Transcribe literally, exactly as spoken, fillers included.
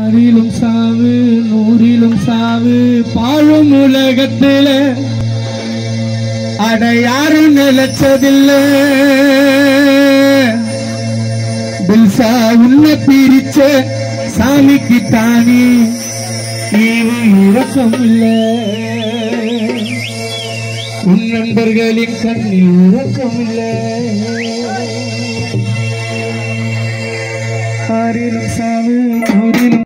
ஆறிலும் சாவு நூறிலும் சாவு பாழும் உலகத்தில அட யாரும் நிலைச்சதில்லை தில்சா உன்னை பிரிச்ச சாமிக்கு தானே இரக்கம் இல்லை உன் நண்பர்களின் கண்ணில் இரக்கம் இல்லை ஆறிலும் சாவு நூறிலும்